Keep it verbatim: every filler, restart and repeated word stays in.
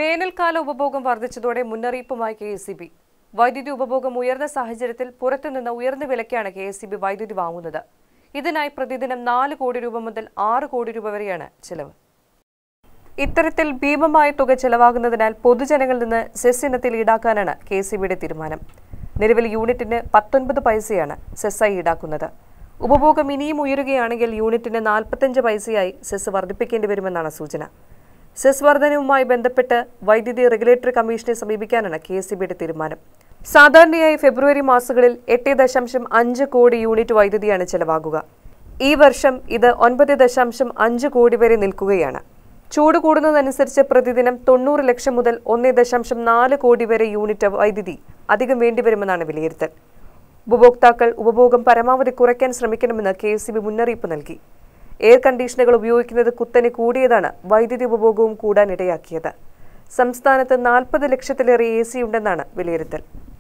വേനൽക്കാല ഉപഭോഗം വർദ്ധിച്ചതോടെ മുന്നറിയിപ്പുമായി കെ എസ് ഇ ബി. വൈദ്യുതി ഉപഭോഗം ഉയർന്ന സാഹചര്യത്തിൽ പുറത്തുനിന്ന് ഉയർന്ന വിലയ്ക്കാണ് കെ എസ് ഇ ബി വൈദ്യുതി വാങ്ങുന്നത്. ഇതിനായി പ്രതിദിനം നാല് കോടി രൂപ മുതൽ ആറ് കോടി രൂപ വരെയാണ് ചെലവ്. ഇത്തരത്തിൽ ഭീമമായ തുക ചെലവാകുന്നതിനാൽ പൊതുജനങ്ങളിൽ നിന്ന് സെസ് ഇനത്തിൽ ഈടാക്കാനാണ് കെ എസ് ഇ ബിയുടെ തീരുമാനം. നിലവിൽ യൂണിറ്റിന് പത്തൊൻപത് പൈസയാണ് സെസ്സായി ഈടാക്കുന്നത്. ഉപഭോഗം ഇനിയും ഉയരുകയാണെങ്കിൽ യൂണിറ്റിന് നാൽപ്പത്തഞ്ച് പൈസയായി സെസ് വർദ്ധിപ്പിക്കേണ്ടി വരുമെന്നാണ് സൂചന. സെസ് വർധനവുമായി ബന്ധപ്പെട്ട് വൈദ്യുതി റെഗുലേറ്ററി കമ്മീഷനെ സമീപിക്കാനാണ് കെ എസ് ഇ ബിയുടെ തീരുമാനം. സാധാരണയായി ഫെബ്രുവരി മാസങ്ങളിൽ എട്ട് ദശാംശം അഞ്ച് കോടി യൂണിറ്റ് വൈദ്യുതിയാണ് ചെലവാകുക. ഈ വർഷം ഇത് ഒൻപത് ദശാംശം അഞ്ച് കോടി വരെ നിൽക്കുകയാണ്. ചൂട് കൂടുന്നതനുസരിച്ച് പ്രതിദിനം തൊണ്ണൂറ് ലക്ഷം മുതൽ ഒന്ന് ദശാംശം നാല് കോടി വരെ യൂണിറ്റ് വൈദ്യുതി അധികം വേണ്ടിവരുമെന്നാണ് വിലയിരുത്തൽ. ഉപഭോക്താക്കൾ ഉപഭോഗം പരമാവധി കുറയ്ക്കാൻ ശ്രമിക്കണമെന്ന് കെ എസ് ഇ ബി മുന്നറിയിപ്പ് നൽകി. എയർ കണ്ടീഷനുകൾ ഉപയോഗിക്കുന്നത് കുത്തനെ കൂടിയതാണ് വൈദ്യുതി ഉപഭോഗവും കൂടാനിടയാക്കിയത്. സംസ്ഥാനത്ത് നാൽപ്പത് ലക്ഷത്തിലേറെ എ സി ഉണ്ടെന്നാണ് വിലയിരുത്തൽ.